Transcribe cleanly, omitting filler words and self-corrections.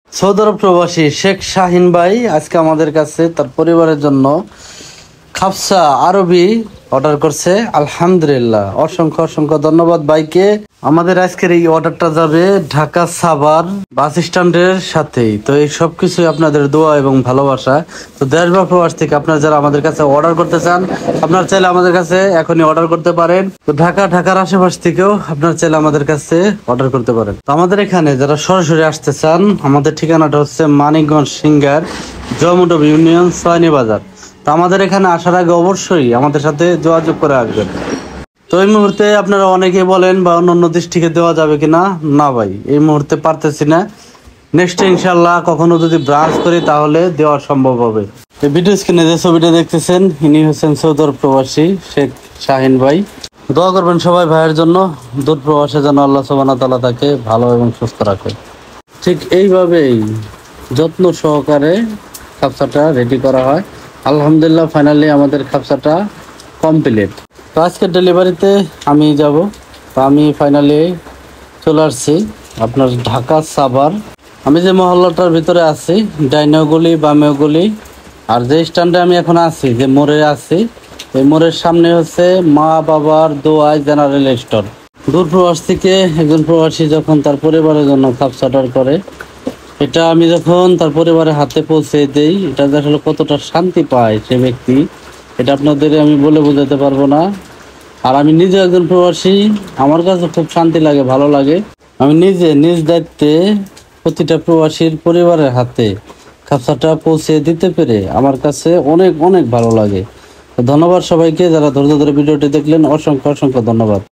Saudi আরব প্রবাসী শেখ শাহিন ভাই আজকে আমাদের কাছে তার পরিবারের জন্য খাবসা আরবি অর্ডার করছে। আলহামদুলিল্লাহ, অসংখ্য অসংখ্য ধন্যবাদ ভাইকে। আমাদের আজকের এই অর্ডারটা যাবে ঢাকা সাভার বাস স্ট্যান্ডের সাথেই। তো এই সবকিছুই আপনাদের দোয়া এবং ভালোবাসা। তো দেশ বা প্রবাস থেকে আপনারা যারা আমাদের কাছে অর্ডার করতে চান, আপনারা চাইলে আমাদের কাছে এখনই অর্ডার করতে পারেন। তো ঢাকার আশেপাশ থেকেও আপনারা চাইলে আমাদের কাছে অর্ডার করতে পারেন। তো আমাদের এখানে যারা সরাসরি আসতে চান, আমাদের ঠিকানাটা হচ্ছে মানিকগঞ্জ সিঙ্গার জয়মুডব ইউনিয়ন সয়নি বাজার। তো আমাদের এখানে আসার আগে অবশ্যই আমাদের সাথে যোগাযোগ করে আসবেন। তো এই মুহূর্তে আপনারা অনেকেই বলেন বা অন্য ডিস্ট্রিক্টে দেওয়া যাবে কিনা। না ভাই, এই মুহূর্তে পারতেছি না। নেক্সট ইনশাল্লাহ কখনো যদি ব্রাঞ্চ করি তাহলে দেওয়া সম্ভব হবে। এই ভিডিও স্ক্রিনে যে ছবিটা দেখতেছেন, ইনি হচ্ছেন সৌদি আরব প্রবাসী শেখ শাহিন ভাই। দোয়া করবেন সবাই ভাইয়ের জন্য, দূর প্রবাসে যেন আল্লাহ সুবহানাহু ওয়া তাআলা তাকে ভালো এবং সুস্থ রাখে। ঠিক এইভাবেই যত্ন সহকারে খাবসাটা রেডি করা হয়। আলহামদুলিল্লাহ, ফাইনালি আমাদের খাবসাটা কমপ্লিট। তো আজকের ডেলিভারিতে আমি যাব। তো আমি ফাইনালি চলে আসছি আপনার ঢাকা সাভার। আমি যে মহল্লাটার ভিতরে আছি, ডাইনেও গলি বামেও গলি, আর যে স্ট্যান্ডে আমি এখন আছি, যে মোড়ে আছি, এই মোড়ের সামনে হচ্ছে মা বাবার দোয়াই জেনারেল স্টোর। দূর প্রবাস থেকে একজন প্রবাসী যখন তার পরিবারের জন্য খাবসা অর্ডার করে, এটা আমি যখন তার পরিবারের হাতে পৌঁছে দেই, এটা আসলে কতটা শান্তি পায় সে ব্যক্তি, এটা আপনাদের আমি বলে বোঝাতে পারবো না। আর আমি নিজে একজন প্রবাসী, আমার কাছে খুব শান্তি লাগে, ভালো লাগে। আমি নিজে নিজ দায়িত্বে প্রতিটা প্রবাসীর পরিবারের হাতে খাবসাটা পৌঁছে দিতে পেরে আমার কাছে অনেক অনেক ভালো লাগে। ধন্যবাদ সবাইকে যারা ধৈর্য ধরে ভিডিওটি দেখলেন, অসংখ্য অসংখ্য ধন্যবাদ।